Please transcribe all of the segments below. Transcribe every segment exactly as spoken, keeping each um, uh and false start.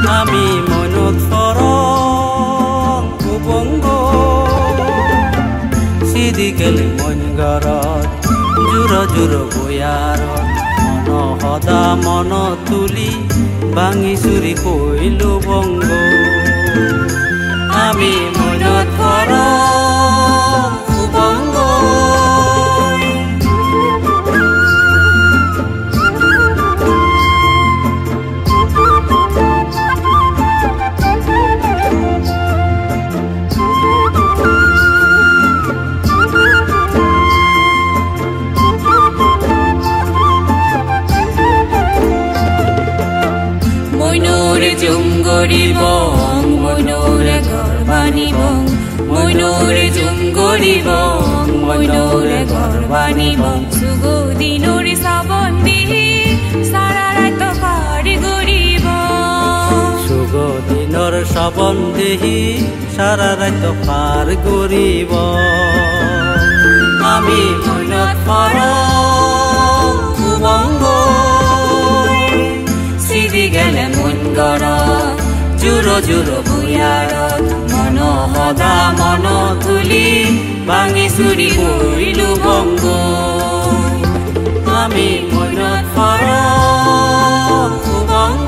আমি মনত ফৰং উবংগ সিদি গেলে মন গৰত জোৰ জোৰ বয়াৰত মন সদা মন তুলি ভাঙি চুৰি কইলো বংগ আমি মনত ফৰং উবংগ Jungoribong, moinore gorbanibong, moinore jungoribong, moinore gorbanibong. Sugodinore sabondi, sararai to pari goribong. Sugodinor sabondi, sararai to pari goribong. Ami moinot farong ubongo. Sidi gele mon গৰত জোৰ জোৰ বুয়াৰত মন সদা মন তুলি ভাঙি চুৰি কৰিলো বংগ আমি মনত ফৰং উবংগ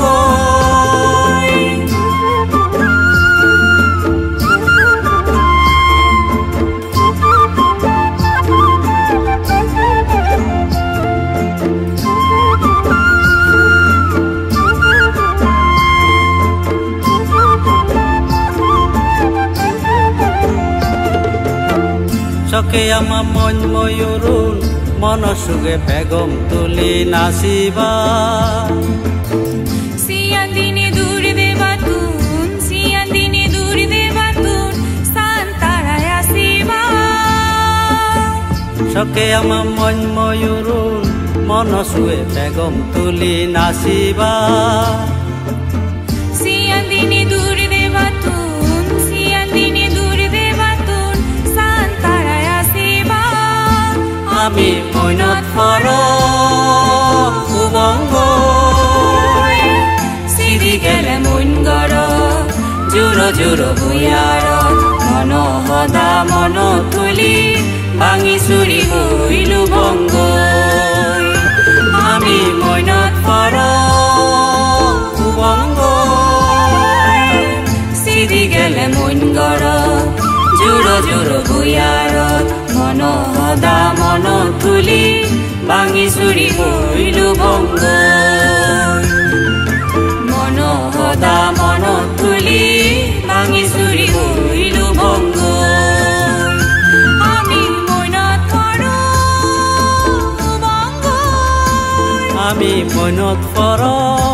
Soke ama mon moyurun mono suge begom tuli nasiba Sian dini duri de batun Sian dini duri de batun Santaraya siba Soke ama mon moyurun mono suge begom tuli nasiba Sian dini duri de batun Sian dini duri de batun Santaraya siba Ami moinot farong ubongo Sidi gele mon gৰত জোৰ জোৰ বুয়াৰত মন সদা মন তুলি ভাঙি চুৰি কৰিলো বংগ আমি মইনত ফৰং উবংগ সিদি গেলে মন গৰত জোৰ জোৰ বুয়াৰত মন সদা মন তুলি ভাঙি চুৰি কৰিলো বংগ মন সদা মন তুলি ভাঙি চুৰি কৰিলো বংগ আমি মনত ফৰং উবংগ আমি মইনত ফৰং